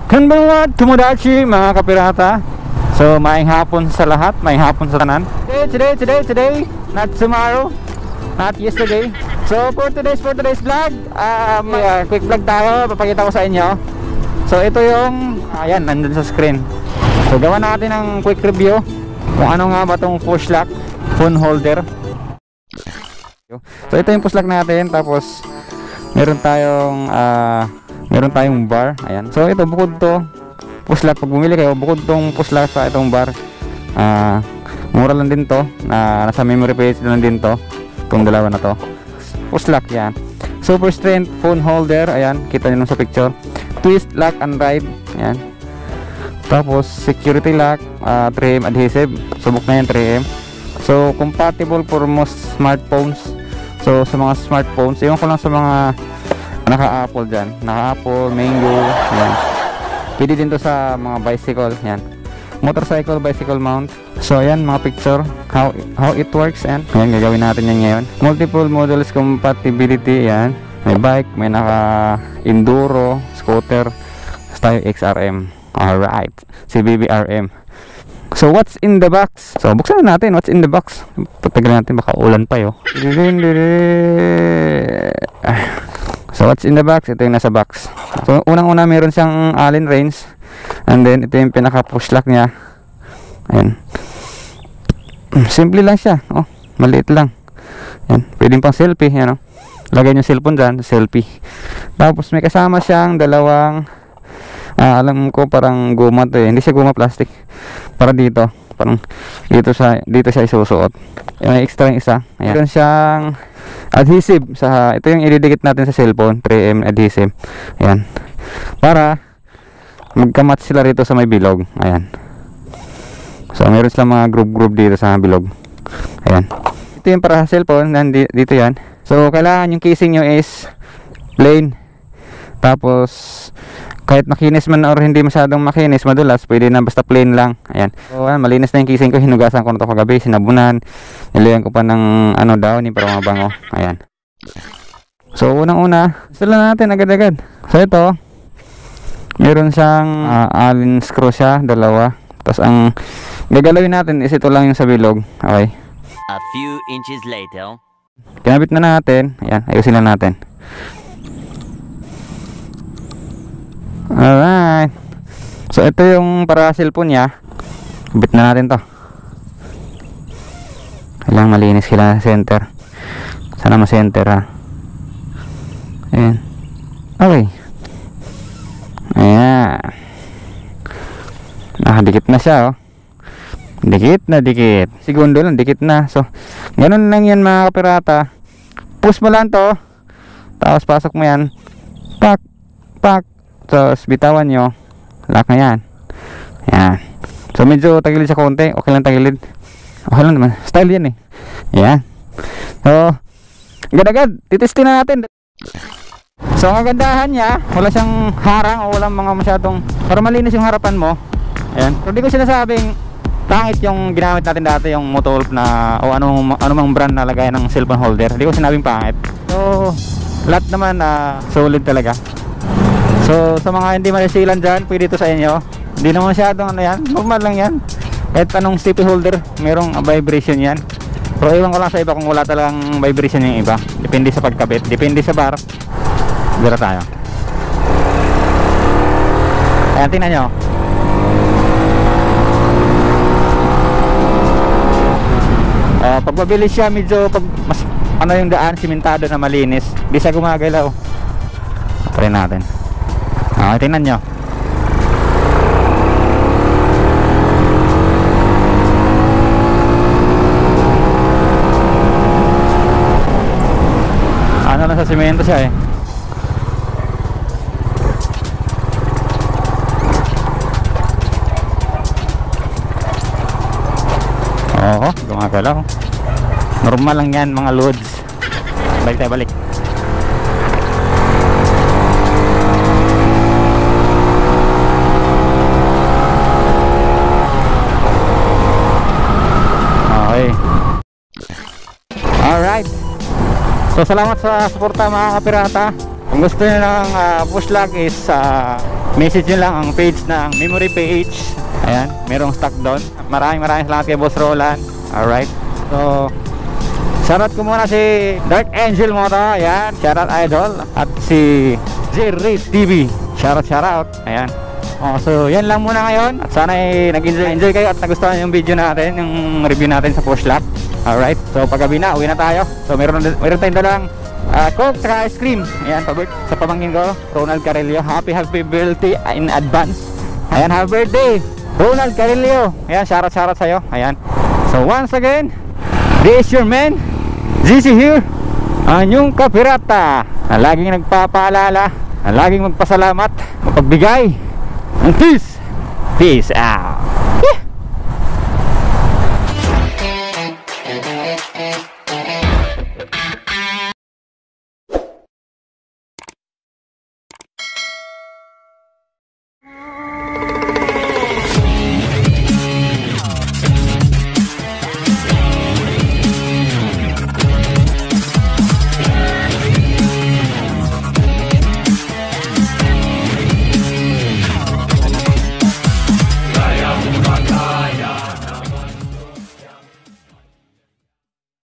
Konbanwa Tomodachi mga kapirata. So maayong hapon sa lahat, maayong hapon sa tanan. Today, not tomorrow, not yesterday. So for today's vlog, quick vlog tayo, papakita ko sa inyo. So ito yung, ayan, nandun sa screen. So gawa natin ng quick review kung ano nga ba itong push lock phone holder. So ito yung push lock natin, tapos meron tayong bar, ayan. So ito, bukod to push lock, pag bumili kayo, bukod tong push lock sa itong bar, mura lang din to, nasa memory page lang din to, itong dalawa na to, push lock yan. Super strength phone holder, ayan, kita nyo sa picture. Twist lock and ride, ayan. Tapos security lock, 3M adhesive, subok na yan 3M. So compatible for most smartphones. So sa mga smartphones, iwan ko lang sa mga naka-Apple dyan, naka-Apple, Mango, yan. Pwede din to sa mga bicycle, yan. Motorcycle, bicycle mount. So ayan mga picture, how it works, yan. Ayan, gagawin natin yan ngayon. Multiple models compatibility, yan. May bike, may naka-enduro, scooter, tayo XRM. Alright, CBB RM. So what's in the box? So buksan na natin, what's in the box. Patagal natin, baka ulan pa yo. So what's in the box? Ito yung nasa box. So unang-una meron siyang Allen wrench, and then ito yung pinaka push lock niya. Ayan. Simple lang siya. Oh, maliit lang. Ayan. Pwedeng pang selfie, yan, oh. Lagay yung cellphone dyan, selfie. Tapos may kasama siyang dalawang, alam ko parang guma to eh. Hindi siya guma, plastic. Para dito, parang dito siya isusuot. Yung extra yung isa. Ayan. Meron siyang adhesive sa, ito yung ididikit natin sa cellphone, 3M adhesive. Ayan. Para magkamatch sila rito sa may bilog. Ayan. So meron silang mga group dito sa bilog. Ayan. Ito yung para sa cellphone, dito yan. So kailangan yung casing nyo is plain. Tapos kahit makinis man or hindi masyadong makinis, madulas, pwede na basta plain lang. Ayan. So malinis na yung casing ko, hinugasan ko na ito kagabi, sinabunan. Nilihan ko pa ng downy para mabango. Ayan. So unang-una, install natin agad-agad. So ito, meron siyang Allen screw siya, dalawa. Tapos ang gagalawin natin is ito lang yung sa bilog. Okay. A few inches later. Kinabit na natin. Ayan, ayusin lang natin. Alright. So ito yung para cellphone niya. Kabit na natin to. Kailangan malinis, kailangan center. Sana ma-center, ha. Ayan. Okay. Ayan. Nakadikit na siya, oh. Dikit na dikit. Segundo lang, dikit na. So ganun lang yan mga kapirata. Push mo lang to, tapos pasok mo yan. Pak. Tapos bitawan nyo, lock na yan. Ayan. So medyo tagilid sa konti. Okay lang tagilid. Okay lang naman, style yan eh. Ayan. So agad-agad, titestin na natin. So ang kagandahan niya, wala siyang harang o walang mga masyadong, para malinis yung harapan mo. Ayan. So di ko sinasabing pangit yung ginamit natin dati, yung Motolf na o anumang brand na lagay ng cellphone holder. Hindi ko sinabing pangit. So lahat naman solid talaga. So sa mga hindi malisilan dyan, pwede ito sa inyo. Hindi naman masyadong yan, normal lang yan. Kahit anong CP holder, merong vibration yan. Pero iwan ko lang sa iba kung wala talagang vibration yung iba. Depende sa pagkabit, depende sa bar. Dira tayo. Ayan, tingnan nyo. Pag mabilis siya, medyo pag mas yung daan, simentado na malinis, di siya gumagalaw. Try natin. Tingnan nyo. Nasa simento siya eh. Oo, gumagalaw. Normal lang yan mga loads. Balik tayo, balik. Okay. Alright. So salamat sa suporta mga kapirata. Kung gusto nyo ng push lock is message nyo lang ang page ng Memory PH. Ayan, merong stock doon. Maraming salamat kay Boss Roland. Alright, so shoutout ko muna si Dark Angel Moto. Ayan, shoutout idol. At si Jerry TV, shoutout. Ayan. So yan lang muna ngayon. At sana ay nag-enjoy kayo at nagustuhan yung video natin, yung review natin sa Porsche Lab. Alright, so paggabi na, uwi na tayo. So meron tayong dalang Coke saka ice cream. Ayan, sa pamangkin ko, Ronald Carrillo. Happy birthday in advance. Ayan, happy birthday Ronald Carrillo. Ayan, shoutout sa'yo. Ayan. So once again, this is your man ZC here, ang inyong kapirata na laging nagpapaalala, na laging magpasalamat, mapagbigay ng peace out. Yeah.